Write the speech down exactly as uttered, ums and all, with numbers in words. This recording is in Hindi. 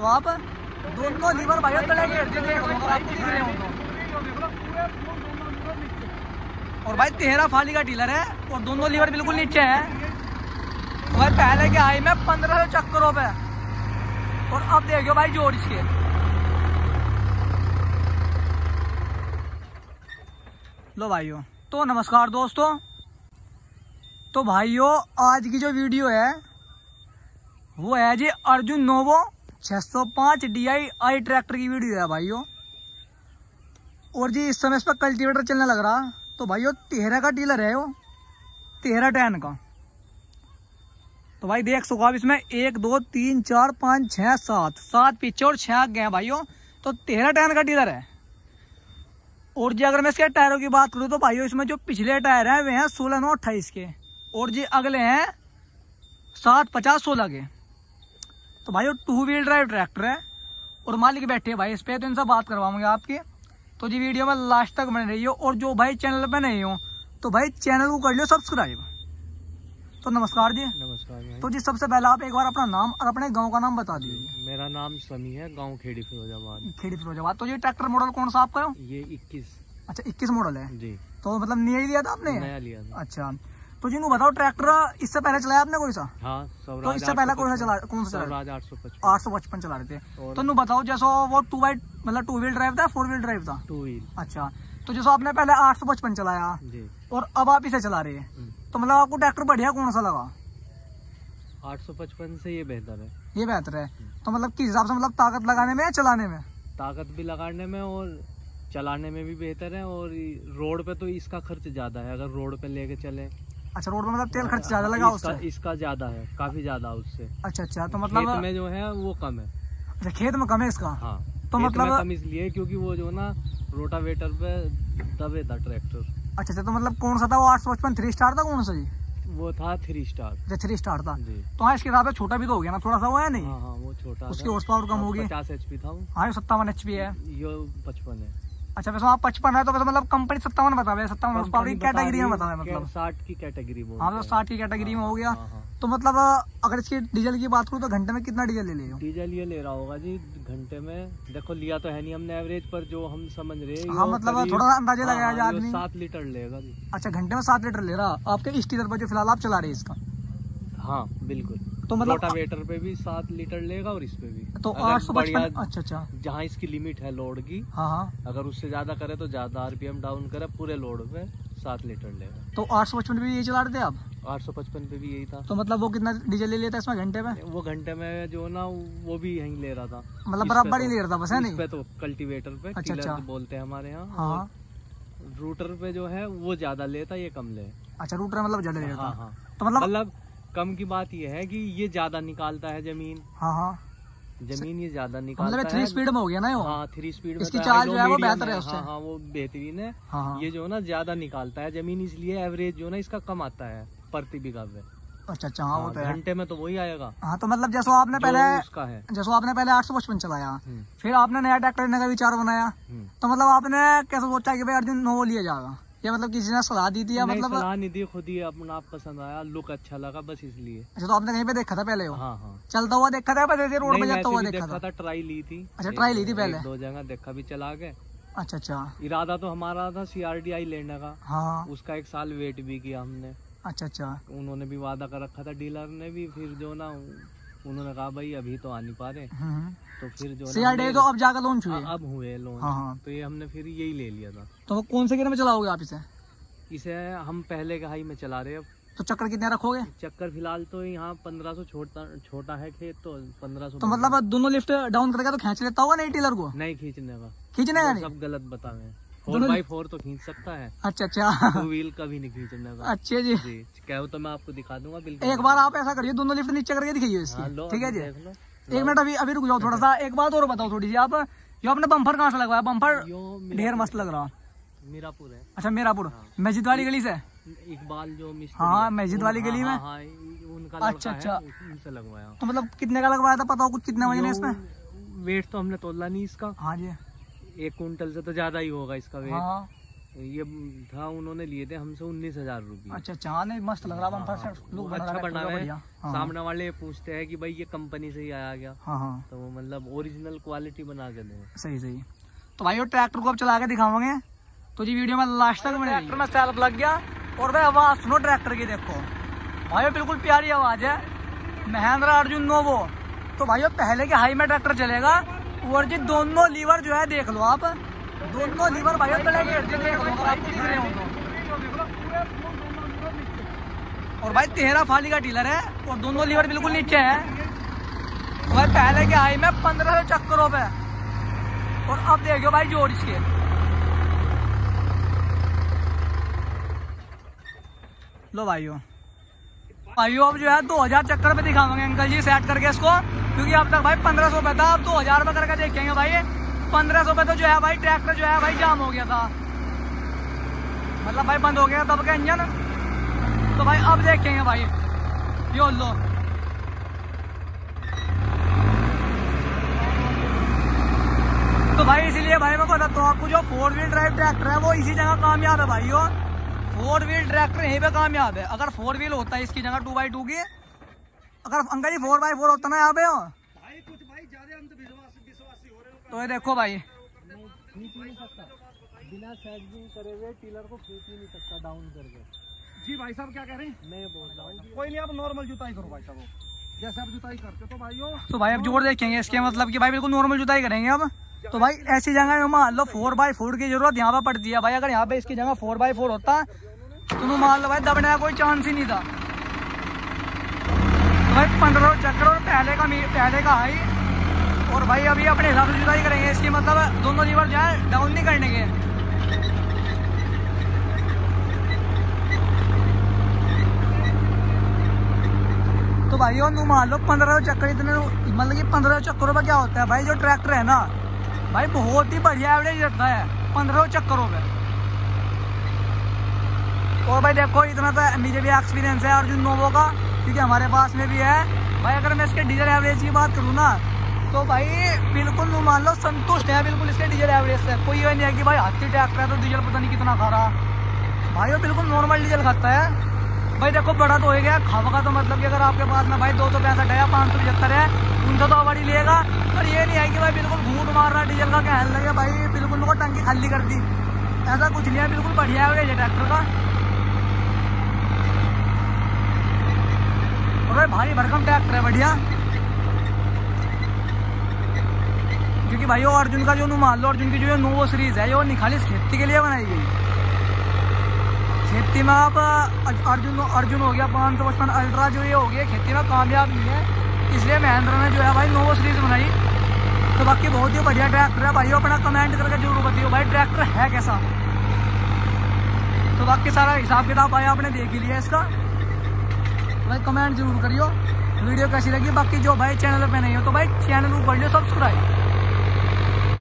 तो आप दोनों लीवर भाई तलेंगे आपको दिख रहे हो और भाई तेरह फाली का डीलर है और दोनों लीवर बिल्कुल नीचे है। तो भाई पहले के आई में पंद्रह सौ चक्करों पे और अब देखियो भाई जोड़ इसके। लो भाइयों, तो नमस्कार दोस्तों। तो भाइयों आज की जो वीडियो है वो है जी अर्जुन नोवो छह सौ पाँच डी आई आई ट्रैक्टर की वीडियो है भाइयों। और जी इस समय इस पर कल्टीवेटर चलने लग रहा। तो भाइयों तेरह का डीलर है वो, तेरह टैन का। तो भाई देख सको आप इसमें एक दो तीन चार पाँच छः सात सात पीछे और छः आगे हैं भाइयों। तो तेरह टैन का डीलर है। और जी अगर मैं इसके टायरों की बात करूँ तो भाइयों इसमें जो पिछले टायर हैं वे हैं सोलह नौ अट्ठाईस के और जी अगले हैं सात पचास सोलह के। तो भाइयों टू व्हील ड्राइव ट्रैक्टर है और मालिक बैठे हैं भाई इस पे, तो इनसे बात करवाऊंगे आपकी। तो जी वीडियो में लास्ट तक बने रही हो और जो भाई चैनल पे नहीं हो तो भाई चैनल को कर लियो सब्सक्राइब। तो नमस्कार जी। नमस्कार भाई। तो जी सबसे पहले आप एक बार अपना नाम और अपने गांव का नाम बता दीजिए। मेरा नाम समी है, गांव खेड़ी फिरोजाबाद। खेड़ी फिरोजाबाद। तो ये ट्रैक्टर मॉडल कौन सा आपका? ये इक्कीस। अच्छा इक्कीस मॉडल है जी। तो मतलब नया ही लिया था आपने? नया लिया था। अच्छा तो जी बताओ ट्रैक्टर इससे पहले चलाया आपने कोई सा? हाँ तो इससे पहले कौन सा चला कौन सा चला? आठ सौ पचपन आठ सौ पचपन चला रहे थे। तो नु बताओ जैसो वो टू बाई मतलब टू व्हील ड्राइव था फोर व्हील ड्राइव था? Two wheel. अच्छा तो जैसे आपने पहले आठ सौ पचपन चलाया जी और अब आप इसे चला रहे हैं तो मतलब आपको ट्रैक्टर बढ़िया कौन सा लगा? आठ सौ पचपन से ये बेहतर है। ये बेहतर है। तो मतलब किस हिसाब से, मतलब ताकत लगाने में या चलाने में? ताकत भी लगाने में और चलाने में भी बेहतर है। और रोड पे तो इसका खर्च ज्यादा है अगर रोड पे लेके चले। अच्छा रोड में मतलब तेल खर्च ज्यादा लगा इसका, उससे? इसका ज्यादा है, काफी ज्यादा उससे। अच्छा अच्छा तो मतलब खेत में जो है वो कम है। अच्छा खेत में कम है इसका? हाँ तो मतलब कम इसलिए क्योंकि वो जो ना रोटावेटर पे दबे था ट्रैक्टर। अच्छा अच्छा तो मतलब कौन सा था वो? आठ सौ पचपन थ्री स्टार था कौन सा जी? वो था थ्री स्टार। अच्छा थ्री स्टार था जी। तो हाँ इसके हिसाब से छोटा भी तो हो गया ना थोड़ा सा, वो है नहीं? हाँ हाँ वो छोटा, उसकी हॉर्स पावर कम होगी। पचास एच पी था वो। हाँ सत्तावन एच पी है। ये पचपन है। अच्छा वैसे आप पचपन है तो वैसे मतलब कंपनी सत्तावन बता रहे, सत्तावन हॉर्स पावर की कैटेगरी में बता रहे मतलब साठ की कैटेगरी बोल। हाँ तो साठ की कैटेगरी में हो गया। हाँ, हाँ। तो मतलब अगर इसकी डीजल की बात करूँ तो घंटे में कितना डीजल ले लेगा? डीजल ये ले रहा होगा जी घंटे में, देखो लिया तो है नहीं हमने एवरेज पर, जो हम समझ रहे हैं। हाँ मतलब थोड़ा सा अंदाजा लगाया जाए आदमी। सात लीटर लेगा जी। अच्छा घंटे में सात लीटर ले रहा आपके इस डीलर पर जो फिलहाल आप चला रहे हैं इसका? हाँ बिल्कुल। तो मतलब रोटावेटर पे भी सात लीटर लेगा और इस पे भी। तो आठ सौ पचपन। अच्छा अच्छा जहाँ इसकी लिमिट है लोड की, हाँ हाँ अगर उससे ज्यादा करे तो ज्यादा आरपीएम डाउन करे पूरे लोड पे सात लीटर लेगा। तो आठ सौ पचपन पे भी ये चला रहे थे आप? आठ सौ पचपन पे भी यही था। तो मतलब वो कितना डीजल ले लेता है इसमें घंटे में? वो घंटे में जो ना वो भी यहीं ले रहा था, मतलब बराबर ही ले रहा था बस, है नहीं? इस पे तो कल्टीवेटर पे अच्छा, अच्छा। बोलते हैं हमारे यहाँ। हाँ रूटर पे जो है वो ज्यादा लेता, ये कम ले। अच्छा रूटर मतलब ज्यादा ले रहा हाँ था। हाँ। तो मतलब मतलब कम की बात ये है कि ये ज्यादा निकालता है जमीन। हाँ हाँ जमीन ये ज्यादा निकालता मतलब है। थ्री स्पीड में हो गया ना वो? हाँ थ्री स्पीड में। इसकी चाल जो है वो बेहतर है उससे। हाँ हाँ वो बेहतरीन है। हाँ हाँ ये जो ना ज्यादा निकालता है जमीन, इसलिए एवरेज जो ना इसका कम आता है प्रति बीघा पे। अच्छा अच्छा हाँ वो तो है। घंटे में तो वही आएगा। हाँ तो मतलब जैसो आपने पहले उसका है, जैसो आपने पहले आठ सौ पचपन चलाया फिर आपने नया ट्रैक्टर लेने का विचार बनाया, तो मतलब आपने कैसे सोचा कि भाई अर्जुन नोवो लिया जाएगा? या मतलब किसी ने सलाह दी थी या मतलब? सलाह नहीं दी, खुद ही अपना आप पसंद आया, लुक अच्छा लगा बस इसलिए। अच्छा तो आपने कहीं पे देखा था पहले वो? हाँ हाँ चलता हुआ देखा था, बस ऐसे रोड पे जाता हुआ देखा था? था ट्राई ली थी। अच्छा ट्राई ली थी पहले? दो जगह देखा भी चला के। अच्छा अच्छा। इरादा तो हमारा था सीआरडीआई लेने का। हाँ उसका एक साल वेट भी किया हमने। अच्छा अच्छा। उन्होंने भी वादा कर रखा था डीलर ने भी, फिर जो ना उन्होंने कहा भाई अभी तो आ नहीं पा रहे, तो फिर जो सीआरडीआई तो अब जाकर लॉन्च हुए? अब हुए लॉन्च। हाँ हाँ। तो ये हमने फिर यही ले लिया था। तो कौन से गियर में चलाओगे आप इसे? इसे हम पहले का हाई में चला रहे हैं। तो चक्कर कितने रखोगे? चक्कर फिलहाल तो यहाँ पंद्रह सौ छोटा छोटा है खेत, तो पंद्रह सौ। तो मतलब दोनों लिफ्ट डाउन करके तो खींच लेता होगा नहीं टीलर को? नहीं खींचने का, खींचने का नहीं? सब गलत बतावे। फोर बाई फोर तो खींच सकता है। अच्छा अच्छा। टू व्हील कभी नहीं खींचने का। अच्छे जी जी कहो तो मैं आपको दिखा दूंगा बिल्कुल। एक बार आप ऐसा करिए दोनों लिफ्ट नीचे करके दिखाइए इसकी, ठीक है जी? एक मिनट अभी अभी रुक जाओ थोड़ा सा, एक बात और बताओ थोड़ी सी आप, जो आपने बम्पर कहाँ से लगवाया? बम्पर ढेर मस्त लग रहा। मीरापुर है। अच्छा मीरापुर, मस्जिद वाली गली से? इकबाल जो मिस्त्री, हाँ मस्जिद वाली गली में। हाँ, उनका अच्छा अच्छा। उनसे लगवाया। तो मतलब कितने का लगवाया था, पता हो कुछ कितने वजन है इसमें? वेट तो हमने तोला नहीं इसका। हाँ जी। एक कुंटल से तो ज्यादा ही होगा इसका वेट। हाँ ये था, उन्होंने लिए थे हमसे उन्नीस हजार रूपए। अच्छा चाँद मस्त लग रहा है, हाँ, लुक बना अच्छा रहा है, बना है। हाँ। सामने वाले पूछते हैं कि भाई ये कंपनी से ही आया क्या, हाँ हाँ तो वो मतलब ओरिजिनल क्वालिटी बना के दें। सही सही। तो भाई वो ट्रैक्टर को अब चला के दिखाओगे तो जी वीडियो में लास्ट तक बने। ट्रैक्टर में सेल्फ लग गया और भाई आवाज सुनो ट्रैक्टर की, देखो भाई बिल्कुल प्यारी आवाज है, महिंद्रा अर्जुन नोवो। तो भाई पहले के हाई में ट्रैक्टर चलेगा और जी दोनों लीवर जो है देख लो आप, दोनों लीवर भाई देख लो अगर आपको दिख रहे हो तो। और भाई तेरह फाली का डीलर है और दोनों लीवर बिल्कुल नीचे है। भाई पहले के हाई में पंद्रह सौ चक्करों पे और अब देखो भाई जोड़ इसके। लो भाइयों भाइयों अब जो है दो हजार चक्कर पे दिखावांगे अंकल जी सेट करके इसको, क्योंकि अब तक भाई पंद्रह सौ पे था, अब दो हजार पे करके देखेंगे भाई। पंद्रह सौ पे तो जो है भाई ट्रैक्टर जो है भाई जाम हो गया था, मतलब भाई बंद हो गया तब का इंजन। तो भाई अब देखेंगे भाई यो लो। तो भाई इसीलिए भाई मैं बताता हूँ आपको, जो फोर व्हील ड्राइव ट्रैक्टर है वो इसी जगह कामयाब है भाइयों। फोर व्हील ट्रैक्टर यहीं पे कामयाब है। अगर फोर व्हील होता है इसकी जगह टू बाई टू की, अगर अंकल जी फोर बाई फोर होता ना यहाँ पे हो भाई कुछ भाई ज्यादा विश्वासी हो रहे हो। तो ये देखो भाई खींच नहीं सकता, बिना सेटिंग करे हुए टीलर को खींच ही नहीं सकता डाउन करके। जी भाई साहब क्या कह रहे हैं? मैं बोल रहा हूँ कोई नहीं, आप नॉर्मल जुताई करो भाई साहब, जैसे आप जुताई करते हो। तो भाइयों तो भाई अब जोड़ देखेंगे इसके, मतलब कि भाई बिल्कुल नॉर्मल जुताई करेंगे अब। तो भाई ऐसी जगह में मान लो फोर बाई फोर की जरूरत यहाँ पे पड़ती है भाई। अगर यहाँ पे इसकी जगह फोर बाई फोर होता तो मान लो भाई दबने का कोई चांस ही नहीं था। तो भाई पंद्रह चक्कर और पहले का पहले का हाई, और भाई अभी अपने हिसाब से जुताई करेंगे इसकी, मतलब दोनों लीवर जो है डाउन नहीं करने के। तो भाई और मान लो पंद्रह चक्कर इतने, मतलब कि पंद्रह चक्करों पे क्या होता है भाई, जो ट्रैक्टर है ना भाई बहुत ही बढ़िया एवरेज रहता है पंद्रह चक्करों पे। और भाई देखो इतना तो मुझे भी एक्सपीरियंस है अर्जुन नोवो का, क्योंकि हमारे पास में भी है भाई। अगर मैं इसके डीजल एवरेज की बात करूँ ना तो भाई बिल्कुल मान लो संतुष्ट है बिल्कुल इसके डीजल एवरेज से। कोई ये नहीं है कि भाई हाथी ट्रैक्टर है तो डीजल पता नहीं कितना खा रहा, भाई वो बिल्कुल नॉर्मल डीजल खाता है। भाई देखो बड़ा तो हो गया खावा का, तो मतलब कि अगर आपके पास में भाई दो सौ पैंसठ है या पाँच सौ पचहत्तर है उनसे तो अवार्ड लेगा। पर ये नहीं है कि भाई बिल्कुल घूट मार रहा डीजल का कहने लगे भाई बिल्कुल उनको टंकी खाली कर दी, ऐसा कुछ नहीं है, बिल्कुल बढ़िया एवरेज है ट्रैक्टर का। और भाई भारी भरकम ट्रैक्टर है बढ़िया, क्योंकि भाई वो अर्जुन का जो मान लो अर्जुन की जो नोवो सीरीज है वो निखाली खेती के लिए बनाई गई। खेती में आप अर्जुन अर्जुन हो गया पाँच सौ पचपन अल्ट्रा जो ये हो गया खेती में कामयाब नहीं है, इसलिए महिंद्रा ने जो है भाई नोवो सीरीज बनाई। तो बाकी बहुत ही बढ़िया ट्रैक्टर है भाई, अपना कमेंट करके जरूर बताइए भाई ट्रैक्टर है कैसा। तो बाकी सारा हिसाब किताब भाई आपने देख ही लिया इसका, भाई कमेंट जरूर करियो वीडियो कैसी लगी। बाकी जो भाई चैनल पे नहीं हो तो भाई चैनल को कर लियो सब्सक्राइब।